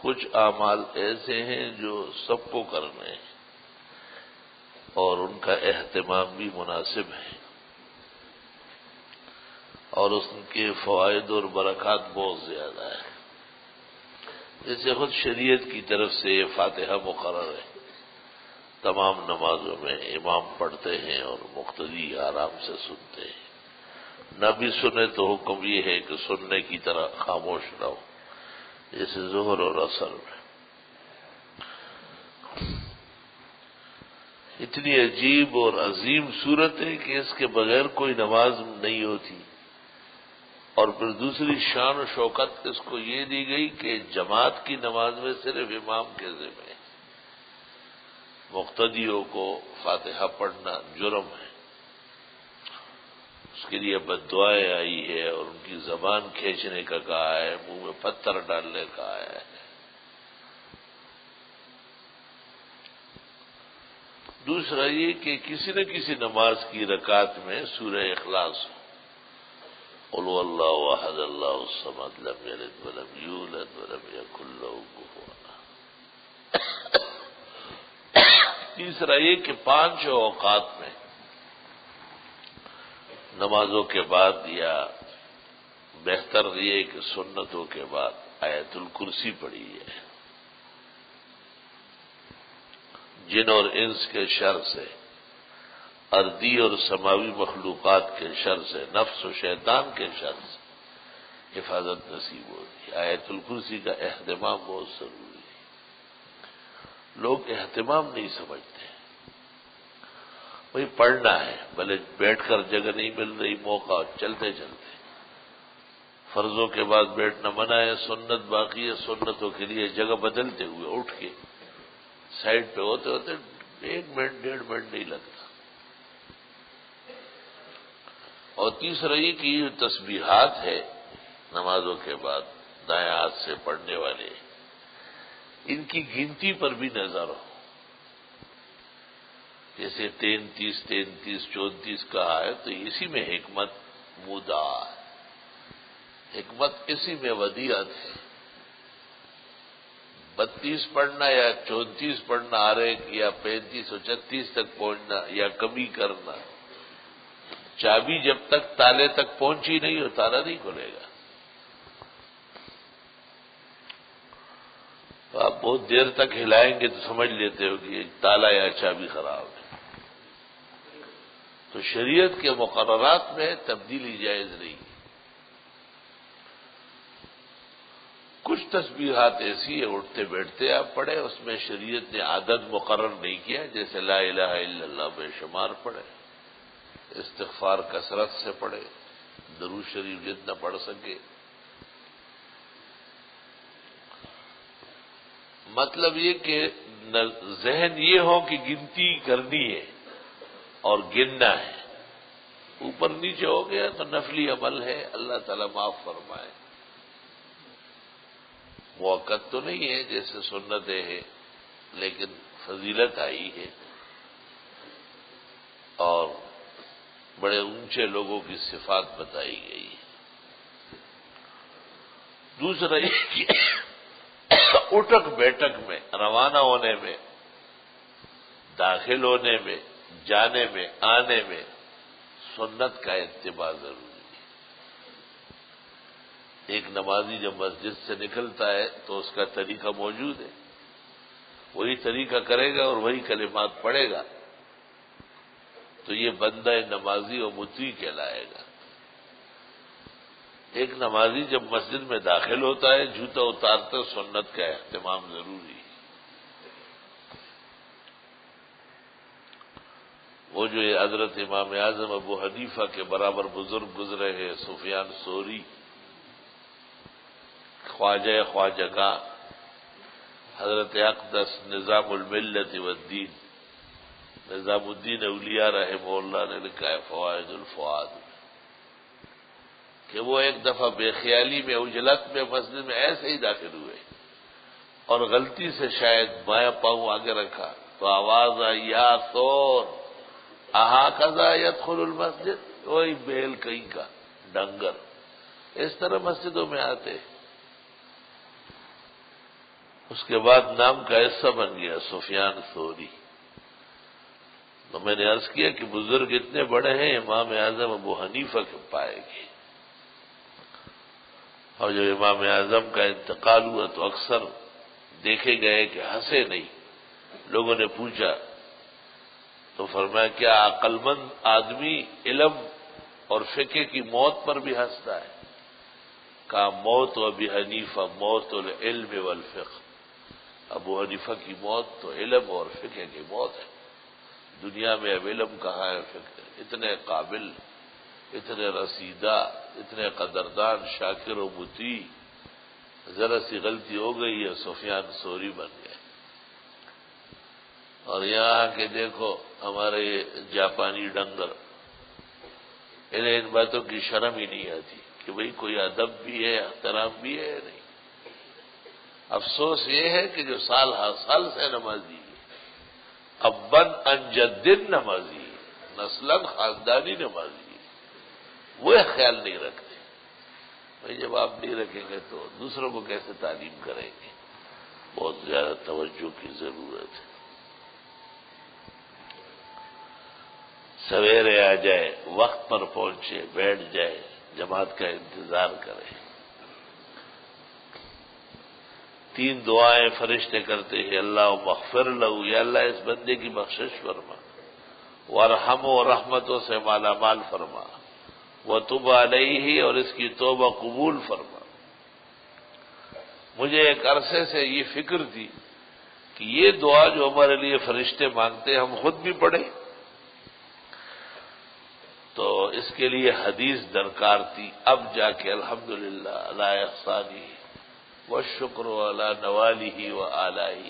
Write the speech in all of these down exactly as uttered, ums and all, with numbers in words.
کچھ اعمال ایسے ہیں جو سب کو کرنے ہیں اور ان کا اہتمام بھی مناسب ہے اور اس کے فوائد اور برکات بہت زیادہ ہے. جیسے خود شریعت کی طرف سے یہ فاتحہ مقرر ہے، تمام نمازوں میں امام پڑھتے ہیں اور مقتدی آرام سے سنتے ہیں. نہ بھی سنے تو حکم یہ ہے کہ سننے کی طرح خاموش نہ ہو، جیسے ظہر اور عصر میں. اتنی عجیب اور عظیم صورت ہے کہ اس کے بغیر کوئی نماز نہیں ہوتی. اور پھر دوسری شان و شوکت اس کو یہ دی گئی کہ جماعت کی نماز میں صرف امام کے ذمہ ہے، مقتدیوں کو فاتحہ پڑھنا جرم ہے. اس کے لیے بد دعائیں آئی ہے اور ان کی زبان کھینچنے کا کہا ہے، منہ میں پتھر ڈالنے کا ہے. دوسرا یہ کہ کسی نہ کسی نماز کی رکعت میں سورہ اخلاص ہو، قل هو اللہ احد اللہ الصمد لم یلد ولم یولد ولم یکن له کفوا احد. تیسرا یہ کہ پانچ اوقات میں نمازوں کے بعد یا بہتر یہ کہ سنتوں کے بعد آیت الکرسی پڑھی ہے، جن اور انس کے شر سے، ارضی اور سماوی مخلوقات کے شر سے، نفس و شیطان کے شر سے حفاظت نصیب ہوتی ہے. آیت الکرسی کا اہتمام بہت ضروری ہے. لوگ اہتمام نہیں سمجھتے. وہی پڑھنا ہے، بھلے بیٹھ کر جگہ نہیں مل رہی، موقع چلتے چلتے. فرضوں کے بعد بیٹھنا منع ہے، سنت باقی ہے. سنتوں کے لیے جگہ بدلتے ہوئے اٹھ کے سائڈ پہ ہوتے ہوتے ایک منٹ ڈیڑھ منٹ نہیں لگتا. اور تیسرا یہ کہ یہ تسبیحات ہے نمازوں کے بعد دائیں ہاتھ سے پڑھنے والے، ان کی گنتی پر بھی نظر ہو. جیسے تینتیس تینتیس چونتیس کہا ہے تو اسی میں حکمت مودع ہے، حکمت اسی میں ودیعت ہے. بتیس پڑھنا یا چونتیس پڑھنا، آرے یا پینتیس اور چھتیس تک پہنچنا یا کمی کرنا. چابی جب تک تالے تک پہنچی نہیں ہو تالا نہیں کھلے گا. تو آپ بہت دیر تک ہلائیں گے تو سمجھ لیتے ہو کہ تالا یا چابی خراب ہے. تو شریعت کے مقررات میں تبدیلی جائز نہیں. کچھ تسبیحات ایسی ہے اٹھتے بیٹھتے آپ پڑھے، اس میں شریعت نے عدد مقرر نہیں کیا، جیسے لا الہ الا اللہ بے شمار پڑھے، استغفار کثرت سے پڑھے، درود شریف جتنا پڑھ سکے. مطلب یہ کہ ذہن یہ ہو کہ گنتی کرنی ہے اور گننا ہے. اوپر نیچے ہو گیا تو نفلی عمل ہے، اللہ تعالیٰ معاف فرمائے. موقع تو نہیں ہے جیسے سنتیں ہیں، لیکن فضیلت آئی ہے اور بڑے اونچے لوگوں کی صفات بتائی گئی ہے. دوسرا یہ کہ اٹھک بیٹھک میں، روانہ ہونے میں، داخل ہونے میں، جانے میں، آنے میں سنت کا اتباع ضروری ہے. ایک نمازی جب مسجد سے نکلتا ہے تو اس کا طریقہ موجود ہے، وہی طریقہ کرے گا اور وہی کلمات پڑھے گا تو یہ بندہ نمازی و مطیع کہلائے گا. ایک نمازی جب مسجد میں داخل ہوتا ہے جوتا اتارتا سنت کا اہتمام ضروری ہے. وہ جو یہ حضرت امام اعظم ابو حنیفہ کے برابر بزرگ گزرے ہیں، سفیان ثوری، خواجہ خواجگاں حضرت اقدس نظام الملت والدین نظام الدین اولیاء رحمہ اللہ نے لکھا ہے فوائد الفؤاد کہ وہ ایک دفعہ بے خیالی میں اجلت میں مسجد میں ایسے ہی داخل ہوئے اور غلطی سے شاید بایاں پاؤں آگے رکھا تو آواز آئی یا ثور اہا کذا یدخل المسجد، وہی بیل کہیں کا ڈنگر. اس طرح مسجدوں میں آتے. اس کے بعد نام کا حصہ بن گیا سفیان ثوری. تو میں نے عرض کیا کہ بزرگ اتنے بڑے ہیں امام اعظم ابو حنیفہ کے پائے گے. اور جب امام اعظم کا انتقال ہوا تو اکثر دیکھے گئے کہ ہنسے نہیں. لوگوں نے پوچھا تو فرمایا کیا عقل مند آدمی علم اور فقہ کی موت پر بھی ہنستا ہے؟ کہا موت و ابی حنیفہ موت العلم والفقہ. ابو حنیفہ کی موت تو علم اور فقہ کی موت ہے. دنیا میں اب علم کہاں ہے فقہ؟ اتنے قابل، اتنے رسیدہ، اتنے قدردان، شاکر و مطیع، ذرا سی غلطی ہو گئی ہے سفیان ثوری بن گئے. اور یہاں کے دیکھو ہمارے یہ جاپانی ڈنگر، انہیں ان باتوں کی شرم ہی نہیں آتی کہ بھئی کوئی ادب بھی ہے، احترام بھی ہے نہیں. افسوس یہ ہے کہ جو سال ہر سال سے نمازی ہے، ابن انجدن نمازی ہے، نسلاً خاندانی نمازی ہے، وہ خیال نہیں رکھتے. بھئی جب آپ نہیں رکھیں گے تو دوسروں کو کیسے تعلیم کریں گے؟ بہت زیادہ توجہ کی ضرورت ہے. سویرے آ جائے، وقت پر پہنچے، بیٹھ جائے، جماعت کا انتظار کرے. تین دعائیں فرشتے کرتے ہیں. اللہ مغفر لہو، یا اللہ اس بندے کی بخشش فرما، وارحم و رحمتوں سے مالا مال فرما، وتب علیہ اور اس کی توبہ قبول فرما. مجھے ایک عرصے سے یہ فکر تھی کہ یہ دعا جو ہمارے لیے فرشتے مانگتے ہیں ہم خود بھی پڑھیں، تو اس کے لیے حدیث درکار تھی. اب جا کے الحمدللہ علی احسانی والشکر علی نوالہ و آلائہ.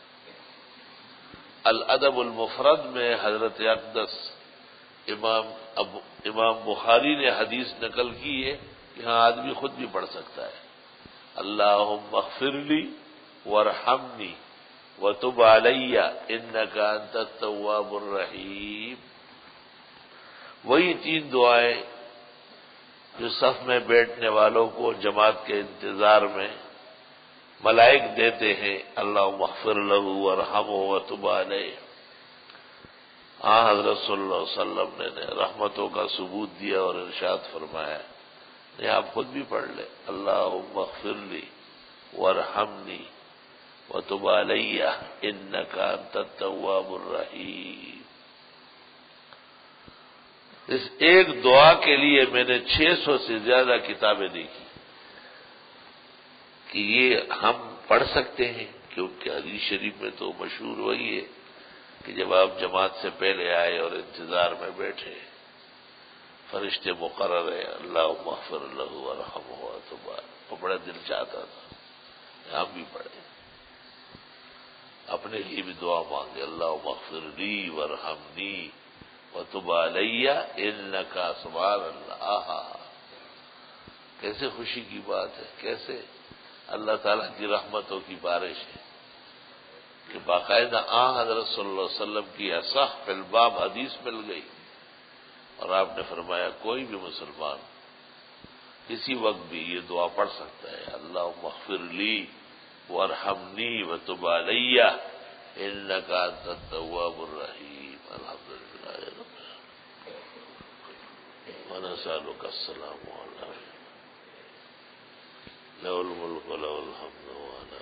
الادب المفرد میں حضرت اقدس امام ابو امام بخاری نے حدیث نقل کی ہے کہ ہاں آدمی خود بھی پڑھ سکتا ہے. اللہم اغفر لی وارحمنی وتب علی انک انت التواب الرحیم. وہی تین دعائیں جو صف میں بیٹھنے والوں کو جماعت کے انتظار میں ملائک دیتے ہیں. اللہم اغفر لہ وارحمہ وتب علیہ. ہاں حضرت صلی اللہ علیہ وسلم نے رحمتوں کا ثبوت دیا اور ارشاد فرمایا. نہیں آپ خود بھی پڑھ لیں. اللہم اغفر لی وارحمنی وتب علی انک انت التواب الرحیم. اس ایک دعا کے لیے میں نے چھ سو سے زیادہ کتابیں دیکھی کہ یہ ہم پڑھ سکتے ہیں، کیونکہ حدیث شریف میں تو مشہور وہی ہے کہ جب آپ جماعت سے پہلے آئے اور انتظار میں بیٹھے فرشتے مقرر ہے. اللہم اغفر لہ وارحمہ وتب علیہ. وہ بڑا دل چاہتا تھا ہم بھی پڑھیں، اپنے لیے بھی دعا مانگے. اللہم اغفر لی وارحمنی وتب علی انک سبحان اللہ. کیسے خوشی کی بات ہے، کیسے اللہ تعالیٰ کی رحمتوں کی بارش ہے کہ باقاعدہ آن حضرت صلی اللہ علیہ وسلم کی اصح فی الباب حدیث مل گئی اور آپ نے فرمایا کوئی بھی مسلمان کسی وقت بھی یہ دعا پڑھ سکتا ہے. اللہم اغفر لی وارحمنی وتب علی انک انت التواب الرحیم. الحمدللہ ونسألک السلام علیکم لہ الملک ولہ الحمد وعلا.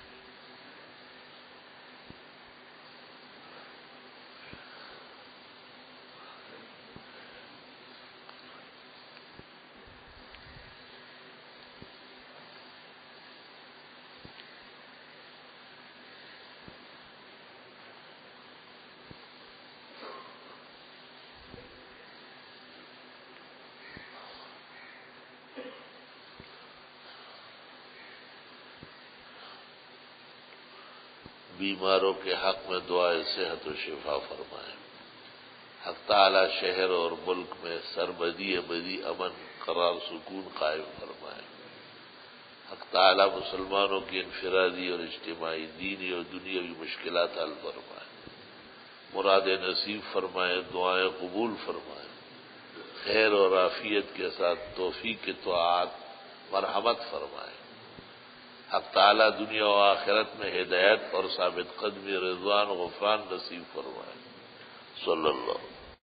بیماروں کے حق میں دعائے صحت و شفا فرمائے. حق تعالی شہر اور ملک میں سربدی ابدی امن قرار سکون قائم فرمائے. حق تعالی مسلمانوں کی انفرادی اور اجتماعی دینی اور دنیاوی مشکلات حل فرمائے. مراد نصیب فرمائے، دعائیں قبول فرمائے. خیر اور عافیت کے ساتھ توفیق طاعت مرحمت فرمائے. حق تعالی دنیا و آخرت میں ہدایت اور ثابت قدمی رضوان و غفران نصیب فرمائے. صلی اللہ